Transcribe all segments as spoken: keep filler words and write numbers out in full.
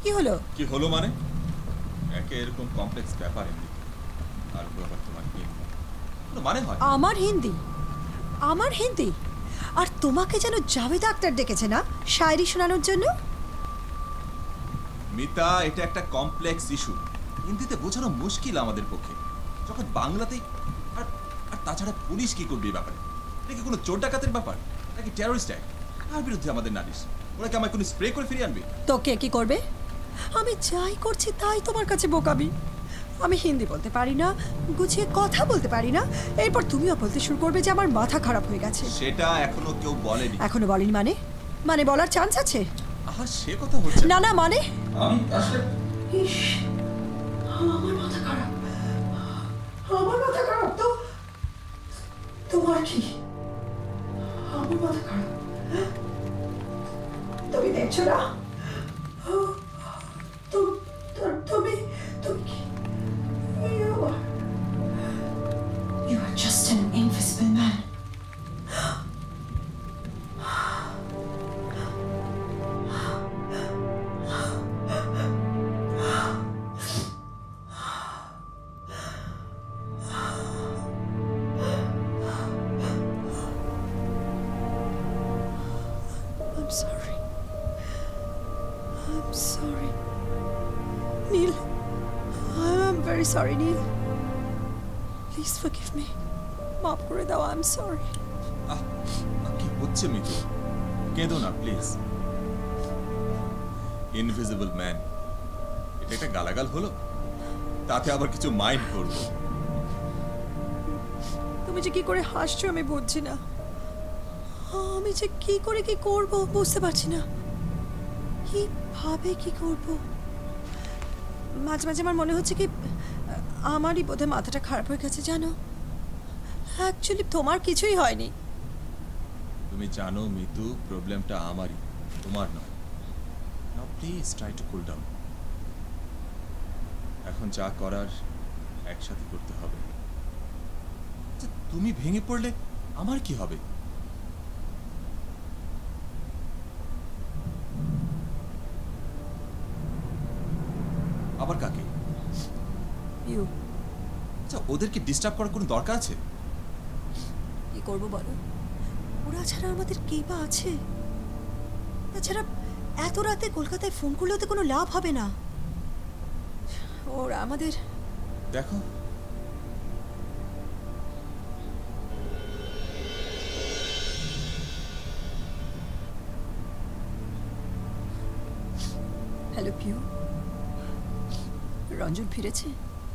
কি হলো? কি হলো মানে একে এরকম কমপ্লেক্স ব্যাপার এমনি আর ব্যাপার তোমার কি মানে হয়? আমার হিন্দি আমার হিন্দি আর তোমাকে যেন জাভেদ আক্তার ডেকেছে না শায়রি শোনানোর জন্য। মিতা, এটা একটা কমপ্লেক্স ইস্যু, হিন্দিতে বোঝানো মুশকিল আমাদের পক্ষে, যখন বাংলাতেই। আর আর তাছাড়া পুলিশ কি করবে এই ব্যাপারে? এটা কি কোনো চোর ডাকাতের ব্যাপার নাকি টেররিস্ট অ্যাক্ট? তার বিরুদ্ধে আমাদের নালিশ, ওরা কি আমায় কোনো স্প্রে করে ফিরিয়ে আনবে? তোকে কি করবে? আমি যাই করছি তাই তোমার কাছে বোকামি। আমি হিন্দি বলতে পারি না, গুছিয়ে কথা বলতে পারি না, এরপর তুমিও বলতে শুরু করবে যে আমার মাথা খারাপ হয়ে গেছে। সেটা এখনো কেউ বলেনি। এখনো বলেনি মানে? মানে বলার চান্স আছে? আহা, সে কথা হচ্ছে না না মানে আমি আসলে ইস, আমার মাথা খারাপ, আমার মাথা খারাপ। তো তোমার কি? আমার মাথা খারাপ, তুমি দেখছো না? তুমি তুমি কি? You are, you are just an invisible man. I'm sorry. I'm sorry. Neil, I'm very sorry, Neil. Please forgive me. মাফ করে দাও, I'm sorry. আহ, কি হচ্ছে মিতু? কেঁদো না প্লিজ। ইনভিজিবল ম্যান, এটা একটা গালাগাল হলো? তাতে আবার কিছু মাইন্ড করবো? তুমি যে কি করে হাসছো আমি বুঝছি না। আমি যে কি করে কি করব বুঝতে পারছি না। কিভাবে কি করব? মাঝে মাঝে আমার মনে হচ্ছে কি আমারই বোধহয় মাথাটা খারাপ হয়ে গেছে, জানো? অ্যাকচুয়ালি তোমার কিছুই হয়নি। তুমি জানো মিতু, প্রবলেমটা আমারই, তোমার নয়। Now please try to cool down. এখন যা করার একসাথে করতে হবে। আচ্ছা, তুমি ভেঙে পড়লে আমার কি হবে? আবার কাকে? ইউ। আচ্ছা, ওদেরকে ডিস্টার্ব করার কোনো দরকার আছে? কি করবো বলো? ওরা ছাড়া আমাদের কে বা আছে? তাছাড়া এত রাতে কলকাতায় ফোন করলেও তো কোনো লাভ হবে না। ওরা আমাদের দেখো, হ্যালো পিউ, রঞ্জন ফিরেছে?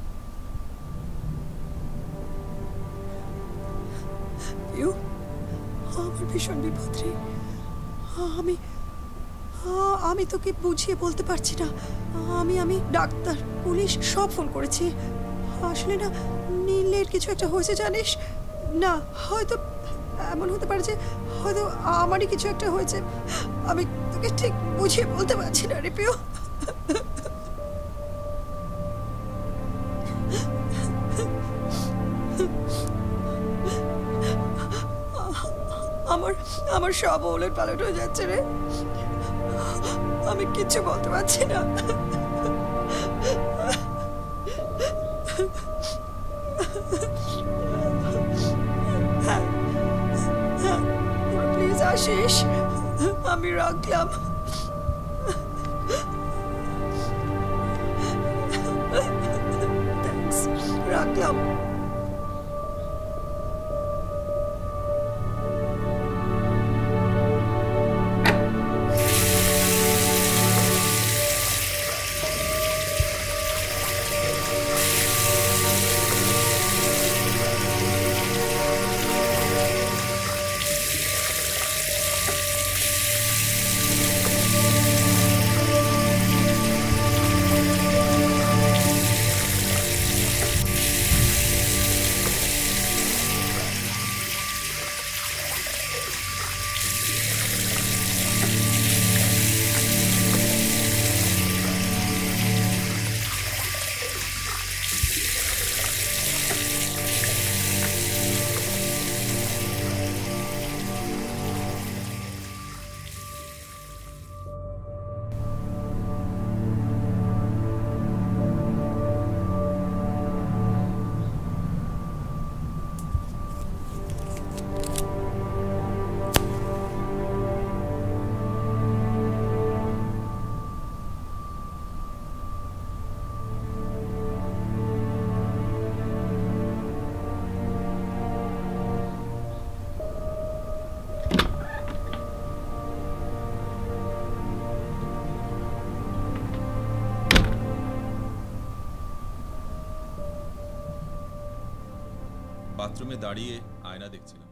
পিউ, আমার ভীষণ বিপদ রে। আমি আমি তোকে বুঝিয়ে বলতে পারছি না। আমি আমি ডাক্তার, পুলিশ সব ফোন করেছি। আসলে না, নীলের কিছু একটা হয়েছে জানিস না। হয়তো এমন হতে পারে যে হয়তো আমারই কিছু একটা হয়েছে। আমি তোকে ঠিক বুঝিয়ে বলতে পারছি না রে পিউ। আমার আমার সব ওলট পালট হয়ে যাচ্ছে রে। আমি কিচ্ছু বলতে পারছি না। প্লিজ আসিস, আমি রাখলাম। থ্যাঙ্কস, রাখলাম। বাথরুমে দাঁড়িয়ে আয়না দেখছিলাম।